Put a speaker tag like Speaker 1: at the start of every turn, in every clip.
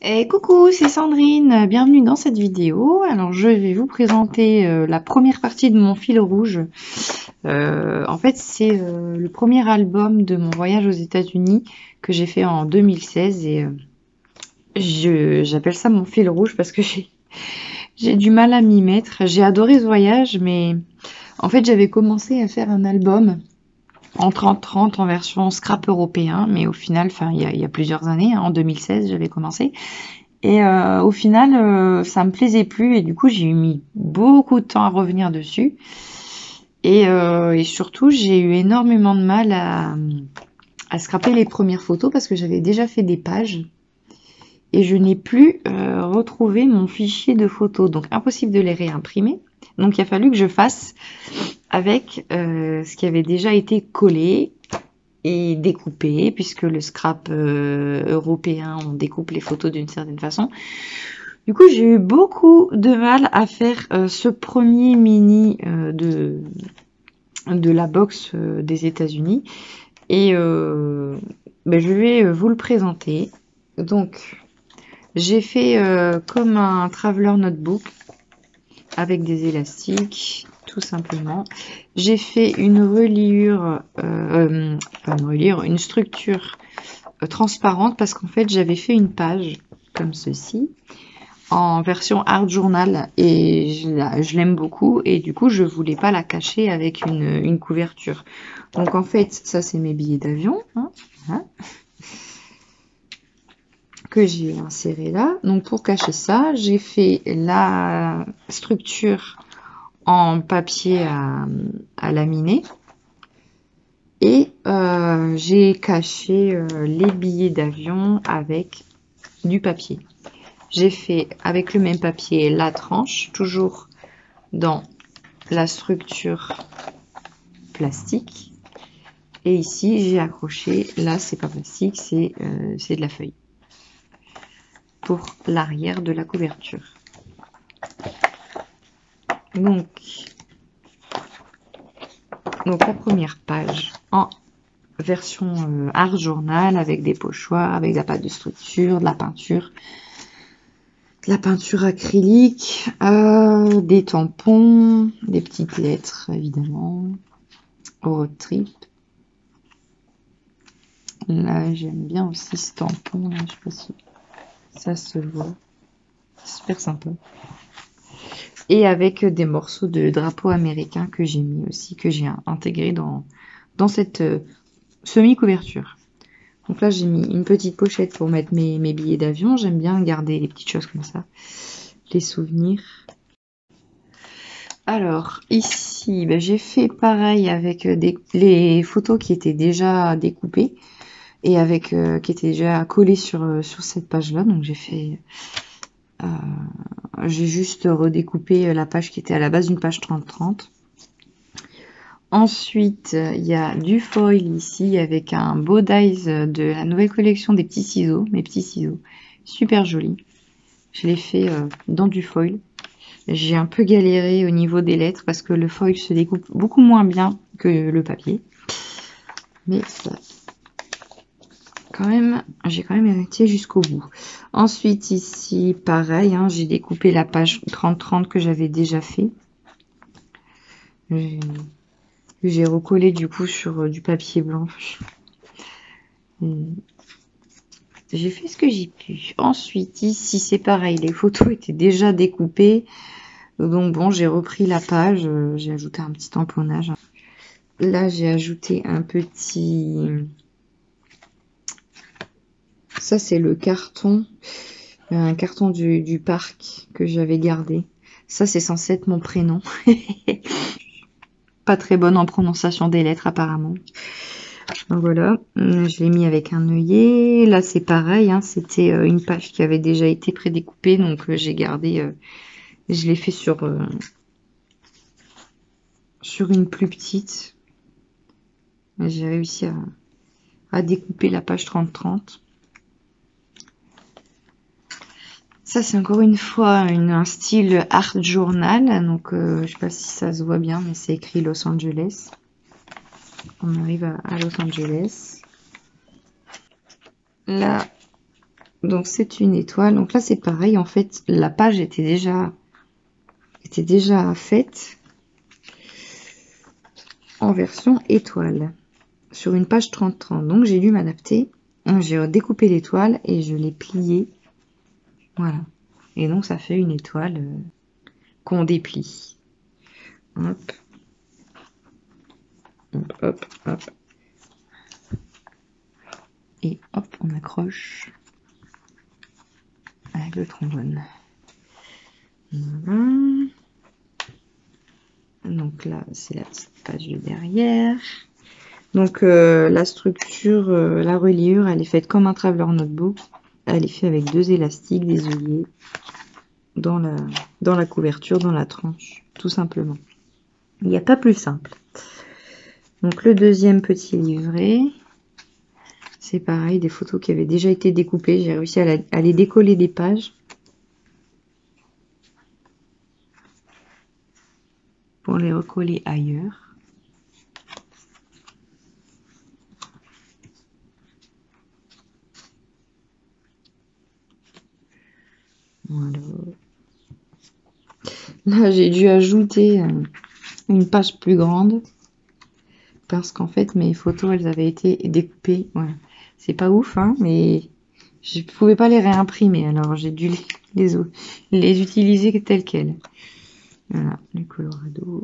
Speaker 1: Coucou, c'est Sandrine, bienvenue dans cette vidéo. Alors je vais vous présenter la première partie de mon fil rouge. En fait c'est le premier album de mon voyage aux États-Unis que j'ai fait en 2016 et j'appelle ça mon fil rouge parce que j'ai du mal à m'y mettre. J'ai adoré ce voyage, mais en fait j'avais commencé à faire un album en 30-30 en version scrap européen, mais au final, enfin il y a plusieurs années, hein, en 2016 j'avais commencé. Et au final, ça me plaisait plus et du coup, j'ai mis beaucoup de temps à revenir dessus. Et surtout, j'ai eu énormément de mal à scraper les premières photos parce que j'avais déjà fait des pages et je n'ai plus retrouvé mon fichier de photos. Donc, impossible de les réimprimer. Donc, il a fallu que je fasse avec ce qui avait déjà été collé et découpé, puisque le scrap européen, on découpe les photos d'une certaine façon. Du coup, j'ai eu beaucoup de mal à faire ce premier mini de la box des États-Unis. Et je vais vous le présenter. Donc, j'ai fait comme un traveler notebook avec des élastiques, tout simplement. J'ai fait une reliure, pas une reliure, une structure transparente parce qu'en fait, j'avais fait une page comme ceci en version art journal et je l'aime beaucoup et du coup je voulais pas la cacher avec une couverture. Donc en fait ça c'est mes billets d'avion hein, que j'ai inséré là. Donc pour cacher ça j'ai fait la structure en papier à laminer et j'ai caché les billets d'avion avec du papier. J'ai fait avec le même papier la tranche, toujours dans la structure plastique. Et ici, j'ai accroché, là c'est pas plastique, c'est de la feuille. Pour l'arrière de la couverture. Donc la première page en version art journal avec des pochoirs, avec de la pâte de structure, de la peinture acrylique, des tampons, des petites lettres évidemment, road trip. Là j'aime bien aussi ce tampon, là, je sais pas si ça se voit, super sympa. Et avec des morceaux de drapeau américain que j'ai mis aussi, que j'ai intégré dans cette semi-couverture. Donc là j'ai mis une petite pochette pour mettre mes billets d'avion, j'aime bien garder les petites choses comme ça, les souvenirs. Alors ici j'ai fait pareil avec les photos qui étaient déjà découpées et avec qui étaient déjà collées sur cette page là. Donc j'ai juste redécoupé la page qui était à la base d'une page 30-30. Ensuite il y a du foil ici avec un bow dies de la nouvelle collection des petits ciseaux, mes petits ciseaux, super jolis. Je l'ai fait dans du foil. J'ai un peu galéré au niveau des lettres parce que le foil se découpe beaucoup moins bien que le papier. Mais ça, j'ai quand même hérité jusqu'au bout. Ensuite ici, pareil, hein, j'ai découpé la page 30-30 que j'avais déjà fait. J'ai recollé du coup sur du papier blanc. J'ai fait ce que j'ai pu. Ensuite, ici, c'est pareil, les photos étaient déjà découpées. Donc bon, j'ai repris la page, j'ai ajouté un petit tamponnage. Là, j'ai ajouté un petit... Ça, c'est le carton, un carton du parc que j'avais gardé. Ça, c'est censé être mon prénom. Pas très bonne en prononciation des lettres, apparemment. Donc voilà, je l'ai mis avec un œillet. Là, c'est pareil, hein, c'était une page qui avait déjà été prédécoupée, donc j'ai gardé... je l'ai fait sur une plus petite. J'ai réussi à découper la page 30-30. Ça, c'est encore une fois un style art journal. Donc, je sais pas si ça se voit bien, mais c'est écrit Los Angeles. On arrive à Los Angeles. Là, Donc c'est une étoile. Donc là c'est pareil, en fait la page était déjà faite en version étoile sur une page 30-30. Donc j'ai dû m'adapter. J'ai découpé l'étoile et je l'ai pliée. Voilà. Et donc ça fait une étoile qu'on déplie. Hop. Hop, hop, hop. Et hop, on accroche avec le trombone. Voilà. Donc là, c'est la petite page de derrière. Donc la structure, la reliure, elle est faite comme un traveler notebook. Elle est faite avec 2 élastiques, des œillets dans la couverture, dans la tranche, tout simplement. Il n'y a pas plus simple. Donc le deuxième petit livret, c'est pareil, des photos qui avaient déjà été découpées. J'ai réussi à les décoller des pages pour les recoller ailleurs. Voilà. Là, j'ai dû ajouter une page plus grande parce qu'en fait, mes photos, elles avaient été découpées. Voilà. C'est pas ouf, hein, mais je pouvais pas les réimprimer, alors j'ai dû les utiliser telles quelles. Voilà, les Colorado.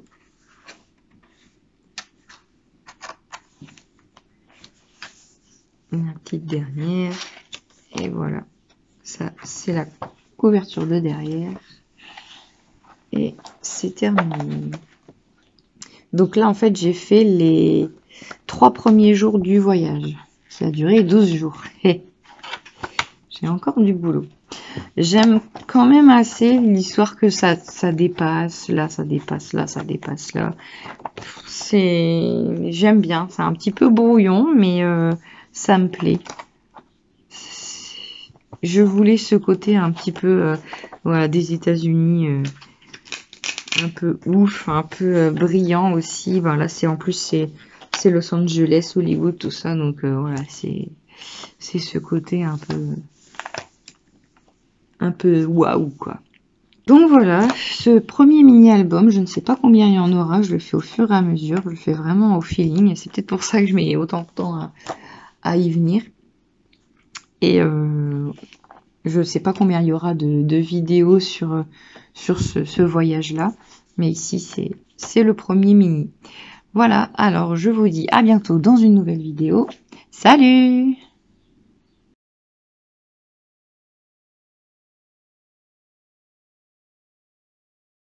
Speaker 1: La petite dernière. Et voilà. Ça, c'est la couverture de derrière. Et c'est terminé. Donc là, en fait, j'ai fait les 3 premiers jours du voyage. Ça a duré 12 jours. J'ai encore du boulot. J'aime quand même assez l'histoire que ça dépasse. Là, ça dépasse là, ça dépasse là. J'aime bien. C'est un petit peu brouillon, mais ça me plaît. Je voulais ce côté un petit peu voilà, des États-Unis, un peu ouf, un peu brillant aussi. Ben là, en plus c'est Los Angeles, Hollywood, tout ça, donc voilà, c'est ce côté un peu waouh quoi. Donc voilà, ce premier mini-album, je ne sais pas combien il y en aura, je le fais au fur et à mesure, je le fais vraiment au feeling, et c'est peut-être pour ça que je mets autant de temps à y venir. Et je ne sais pas combien il y aura de vidéos sur ce voyage-là, mais ici c'est le premier mini. Voilà, alors je vous dis à bientôt dans une nouvelle vidéo. Salut!